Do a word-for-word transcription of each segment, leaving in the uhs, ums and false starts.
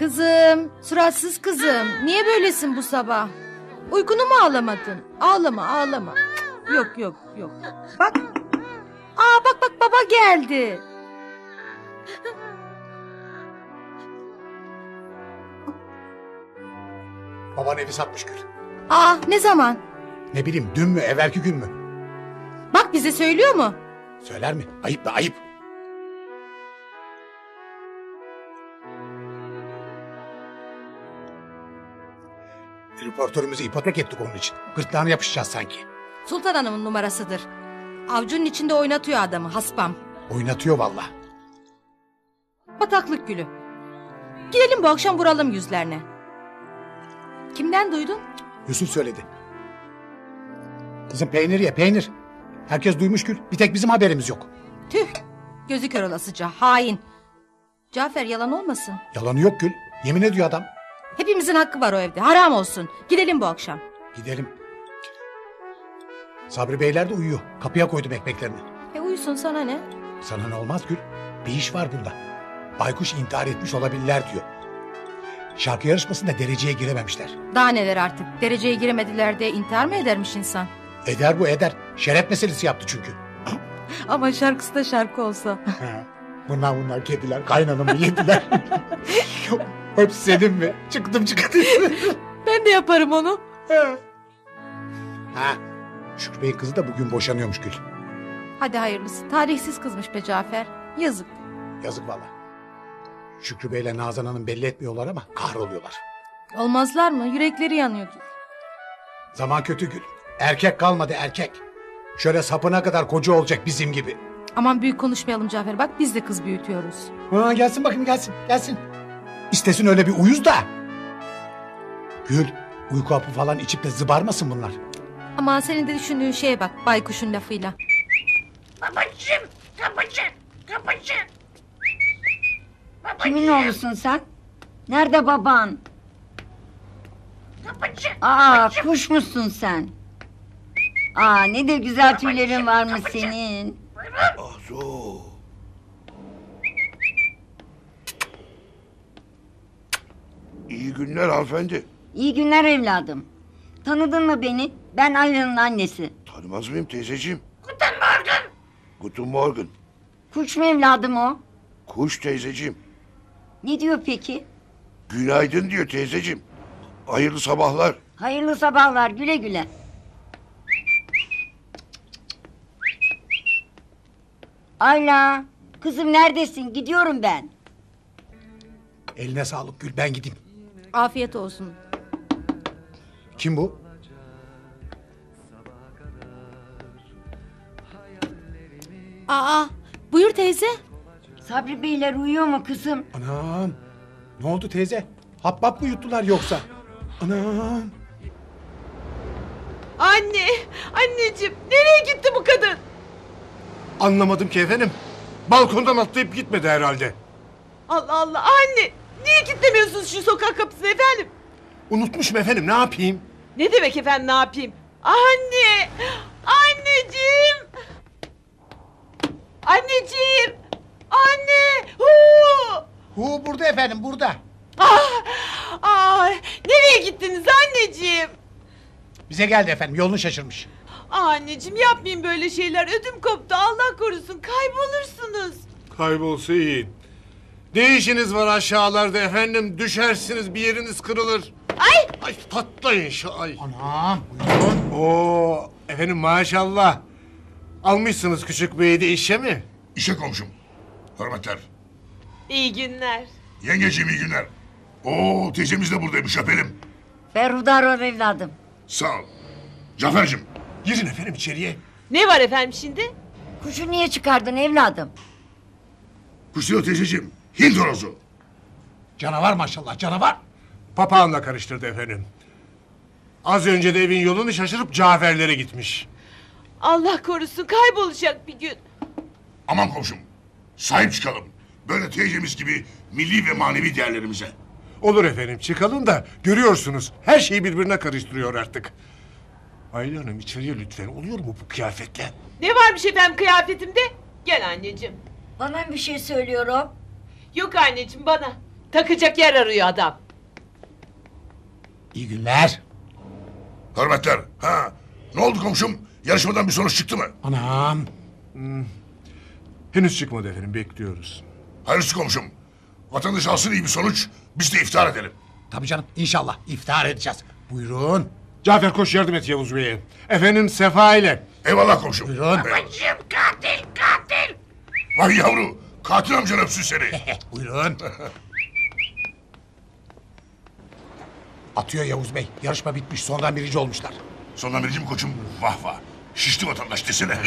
Kızım, suratsız kızım. Niye böylesin bu sabah? Uykunu mu ağlamadın? Ağlama, ağlama. Yok, yok, yok. Bak. Aa, bak bak baba geldi. Baban evi satmış Gül. Aa, ne zaman? Ne bileyim, dün mü, evvelki gün mü? Bak bize söylüyor mu? Söyler mi? Ayıp be, ayıp. Reportörümüzü ipotek ettik onun için. Gırtlağına yapışacağız sanki. Sultan Hanım'ın numarasıdır. Avcunun içinde oynatıyor adamı, haspam. Oynatıyor vallahi. Bataklık gülü. Gidelim bu akşam vuralım yüzlerine. Kimden duydun? Yusuf söyledi. Kızım peynir ye, peynir. Herkes duymuş Gül. Bir tek bizim haberimiz yok. Tüh, gözü kör olasıca, hain. Cafer yalan olmasın. Yalanı yok Gül. Yemin ediyor adam. Hepimizin hakkı var o evde, haram olsun. Gidelim bu akşam. Gidelim. Sabri Beyler de uyuyor. Kapıya koydum ekmeklerini. E uyusun, sana ne? Sana ne olmaz Gül? Bir iş var bunda. Baykuş intihar etmiş olabilirler diyor. Şarkı yarışmasında dereceye girememişler. Daha neler artık, dereceye giremediler de intihar mı edermiş insan? Eder bu eder. Şeref meselesi yaptı çünkü. Ama şarkısı da şarkı olsa. bunlar bunlar kediler kaynanamı yediler. Hepsi senin mi? Çıktım çıktım. Ben de yaparım onu. Ha. Şükrü Bey'in kızı da bugün boşanıyormuş Gül. Hadi hayırlısı. Tarihsiz kızmış be Cafer. Yazık. Yazık valla. Şükrü Bey'le Nazan Hanım belli etmiyorlar ama kahroluyorlar. Olmazlar mı? Yürekleri yanıyordur. Zaman kötü Gül. Erkek kalmadı erkek. Şöyle sapına kadar koca olacak bizim gibi. Aman büyük konuşmayalım Cafer. Bak biz de kız büyütüyoruz. Ha, gelsin bakayım gelsin gelsin. İstesin öyle bir uyuz da. Gül uyku hapı falan içip de zıbarmasın bunlar. Aman senin de düşündüğün şeye bak. Baykuşun lafıyla. Babacığım, babacığım, babacığım. Kimin oğlusun sen? Nerede baban? Babacığım. Aa, kuş musun sen? Aa, ne de güzel tüylerin varmış senin. Azu. İyi günler hanımefendi. İyi günler evladım. Tanıdın mı beni? Ben Ayla'nın annesi. Tanımaz mıyım teyzeciğim? Guten Morgen. Guten Morgen. Kuş mu evladım o? Kuş teyzeciğim. Ne diyor peki? Günaydın diyor teyzeciğim. Hayırlı sabahlar. Hayırlı sabahlar, güle güle. Ayla, kızım neredesin? Gidiyorum ben. Eline sağlık Gül ben gideyim. Afiyet olsun. Kim bu? Aa, buyur teyze. Sabri Beyler uyuyor mu kızım? Anam. Ne oldu teyze? Hap hap mı yuttular yoksa? Anam. Anne, anneciğim nereye gitti bu kadın? Anlamadım ki efendim. Balkondan atlayıp gitmedi herhalde. Allah Allah anne, niye kilitlemiyorsunuz şu sokak kapısını efendim? Unutmuşum efendim, ne yapayım? Ne demek efendim, ne yapayım? Anne, anneciğim. Anneciğim, anne. Huu. Hu burada efendim burada. Ah, ah, nereye gittiniz anneciğim? Bize geldi efendim yolunu şaşırmış. Ah, anneciğim yapmayın böyle şeyler, ödüm koptu, Allah korusun, kaybolursunuz. Kaybolsa iyi. Ne işiniz var aşağılarda efendim? Düşersiniz, bir yeriniz kırılır. Ay! Ay patlayın şu ay. Anam buyurun. Oo efendim maşallah. Almışsınız küçük beyi de işe mi? İşe komşum. Hürmetler. İyi günler. Yengeciğim iyi günler. Oo teyzemiz de buradaymış öpelim. Berhudar ol evladım. Sağ ol. Cafer'cim. Girin efendim içeriye. Ne var efendim şimdi? Kuşu niye çıkardın evladım? Kuş değil o teyzeciğim. Hint horozu. Canavar maşallah canavar. Papağanla karıştırdı efendim. Az önce de evin yolunu şaşırıp Cafer'lere gitmiş. Allah korusun, kaybolacak bir gün. Aman komşum. Sahip çıkalım. Böyle teyzemiz gibi milli ve manevi değerlerimize. Olur efendim çıkalım da görüyorsunuz her şeyi birbirine karıştırıyor artık. Ayla Hanım içeriye lütfen, oluyor mu bu kıyafetle? Ne varmış efendim kıyafetimde? Gel anneciğim. Bana bir şey söylüyorum. Yok anneciğim bana. Takacak yer arıyor adam. İyi günler. Hürmetler. Ha. Ne oldu komşum? Yarışmadan bir sonuç çıktı mı? Anam. Henüz çıkmadı efendim, bekliyoruz. Hayırlısı komşum. Vatandaş alsın iyi bir sonuç. Biz de iftar edelim. Tabii canım inşallah iftar edeceğiz. Buyurun. Cafer koş yardım et Yavuz Bey'e. Efendim Sefa ile. Eyvallah komşum. Buyurun. Babacığım katil katil. Vay yavru. Katil amcan öpsün seni. Buyurun. Atıyor Yavuz Bey. Yarışma bitmiş. Sonradan birinci olmuşlar. Sondan birinci mi koçum? Vah vah. Şişti vatandaş desene.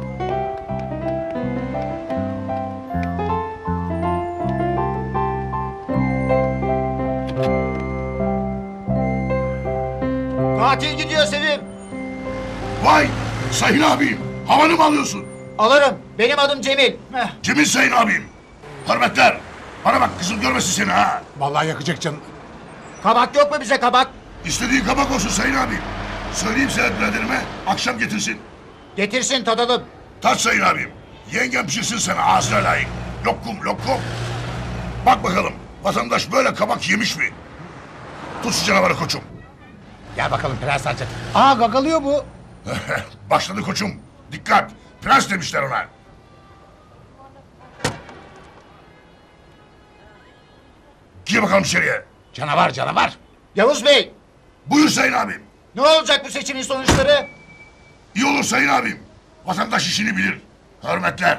Katil gidiyor Sevim. Vay. Sayın abim. Havanı mı alıyorsun? Alırım. Benim adım Cemil. Heh. Cemil sayın abim. Hürmetler. Bana bak kızım görmesin seni ha. Vallahi yakacak canım. Kabak yok mu bize kabak? İstediğin kabak olsun sayın abim. Söyleyeyim Sedat biraderime akşam getirsin. Getirsin tadalım. Tat sayın abim. Yengem pişirsin sana ağzına layık. Lokum lokum. Bak bakalım vatandaş böyle kabak yemiş mi? Tut şu canavarı koçum. Gel bakalım Prens Hacı. Aa gagalıyor bu. Başladı koçum. Dikkat. Prens demişler ona. Gir bakalım içeriye. Canavar canavar. Yavuz Bey. Buyur sayın abim. Ne olacak bu seçimin sonuçları? İyi olur sayın abim. Vatandaş işini bilir. Hürmetler.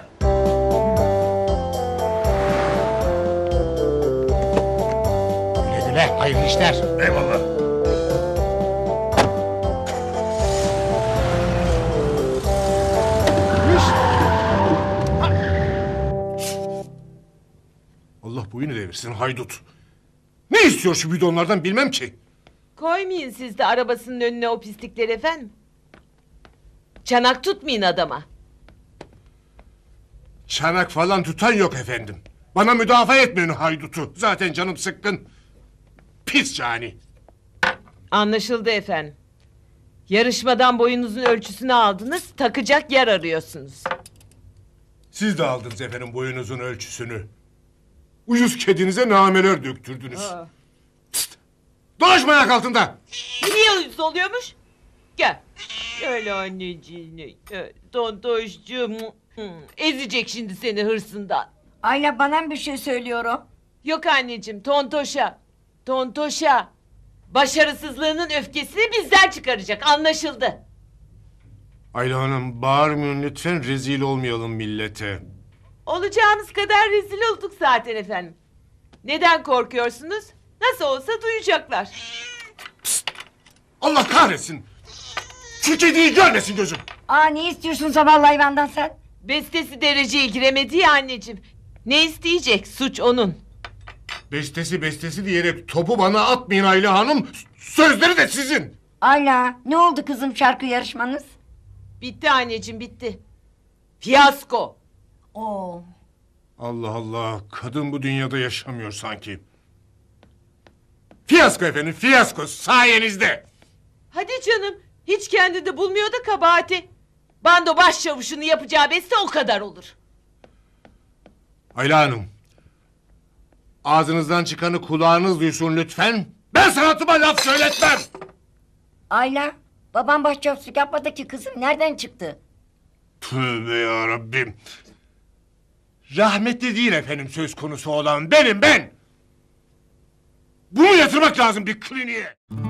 Güle güle. Hayırlı işler. Eyvallah. Allah boyunu devirsin haydut. Ne istiyor şu bidonlardan bilmem ki. Koymayın siz de arabasının önüne o pislikleri efendim. Çanak tutmayın adama. Çanak falan tutan yok efendim. Bana müdafaa etmeyin haydutu. Zaten canım sıkkın. Pis cani. Anlaşıldı efendim. Yarışmadan boyunuzun ölçüsünü aldınız, takacak yer arıyorsunuz. Siz de aldınız efendim boyunuzun ölçüsünü. Uyuz kedinize nameler döktürdünüz. Aa. Pst! Dolaşma ayak altında. Bu niye uyuz oluyormuş? Gel. Öyle anneciğine. Tontoşcuğum. Ezecek şimdi seni hırsından. Ayla bana mı bir şey söylüyorum? Yok anneciğim, Tontoş'a. Tontoş'a. Başarısızlığının öfkesini bizden çıkaracak, anlaşıldı. Ayla Hanım bağırmayın lütfen, rezil olmayalım millete. Olacağımız kadar rezil olduk zaten efendim. Neden korkuyorsunuz? Nasıl olsa duyacaklar. Allah kahretsin. Şu kediyi görmesin gözüm. Aa ne istiyorsun zavallı hayvandan sen? Bestesi dereceye giremedi ya anneciğim. Ne isteyecek? Suç onun. Bestesi bestesi diyerek topu bana atmayın Ayla Hanım. Sözleri de sizin. Ayla ne oldu kızım şarkı yarışmanız? Bitti anneciğim, bitti. Fiyasko. Oo. Allah Allah, kadın bu dünyada yaşamıyor sanki. Fiyasko efendim, fiyasko sayenizde. Hadi canım, hiç kendinde bulmuyor da kabahati. Bando başçavuşunu yapacağı beste o kadar olur. Ayla Hanım, ağzınızdan çıkanı kulağınız duysun lütfen. Ben sanatıma laf söyletmem. Ayla babam başçavuşluk yapmadı ki kızım nereden çıktı? Tövbe yarabbim. Rahmetli değil efendim söz konusu olan benim ben. Bunu yatırmak lazım bir kliniğe.